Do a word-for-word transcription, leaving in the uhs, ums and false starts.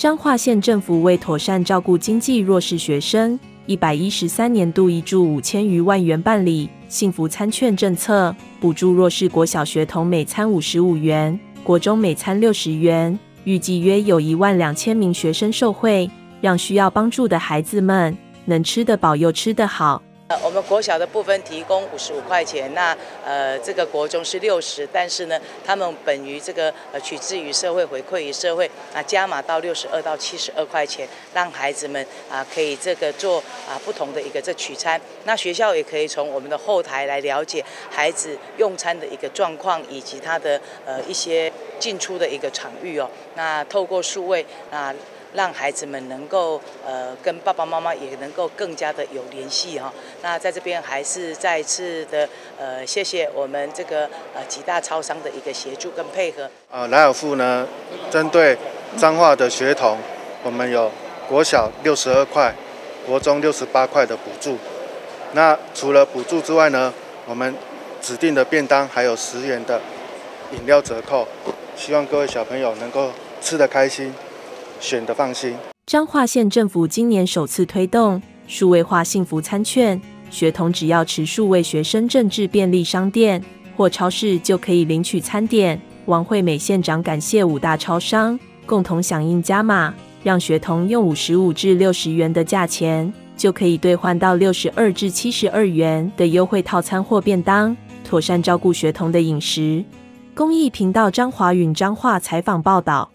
彰化县政府为妥善照顾经济弱势学生，一百一十三年度挹注五千余万元办理幸福餐券政策，补助弱势国小学童每餐五十五元，国中每餐六十元，预计约有一万两千名学生受惠，让需要帮助的孩子们能吃得饱又吃得好。 呃，我们国小的部分提供五十五块钱，那呃这个国中是六十，但是呢，他们本于这个呃取之于社会，回馈于社会，啊加码到六十二到七十二块钱，让孩子们啊可以这个做啊不同的一个这取餐。那学校也可以从我们的后台来了解孩子用餐的一个状况，以及他的呃一些进出的一个场域哦。那透过数位啊。让孩子们能够呃跟爸爸妈妈也能够更加的有联系哈。那在这边还是再次的呃谢谢我们这个呃几大超商的一个协助跟配合。 呃，莱尔富呢，针对彰化的学童，我们有国小六十二块，国中六十八块的补助。那除了补助之外呢，我们指定的便当还有十元的饮料折扣，希望各位小朋友能够吃得开心。选的放心。 彰化县政府今年首次推动数位化幸福餐券，学童只要持数位学生证至便利商店或超市就可以领取餐点。王惠美县长感谢五大超商共同响应加码，让学童用五十五至六十元的价钱就可以兑换到六十二至七十二元的优惠套餐或便当，妥善照顾学童的饮食。公益频道张华允彰化采访报道。